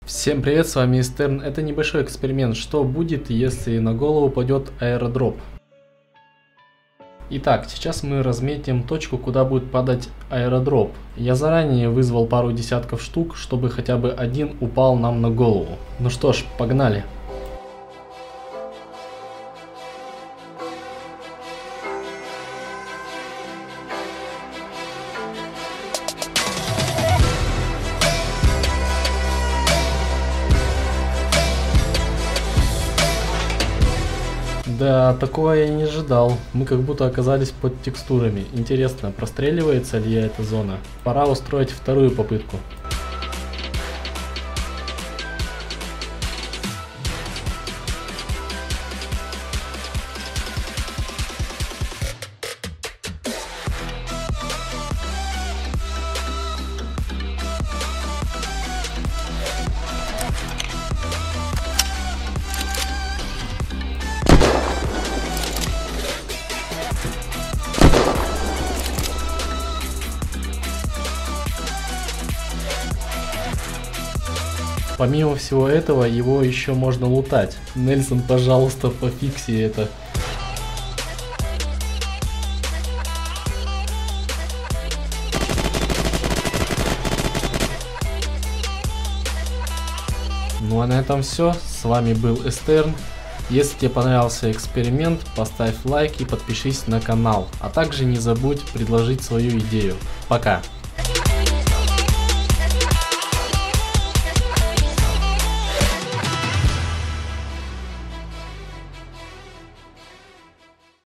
Всем привет, с вами Истерн. Это небольшой эксперимент, что будет, если на голову упадет аэродроп. Итак, сейчас мы разметим точку, куда будет падать аэродроп. Я заранее вызвал пару десятков штук, чтобы хотя бы один упал нам на голову. Ну что ж, погнали. Да, такого я не ожидал. Мы как будто оказались под текстурами. Интересно, простреливается ли эта зона? Пора устроить вторую попытку. Помимо всего этого, его еще можно лутать. Нельсон, пожалуйста, пофикси это. Ну а на этом все. С вами был Истерн. Если тебе понравился эксперимент, поставь лайк и подпишись на канал. А также не забудь предложить свою идею. Пока!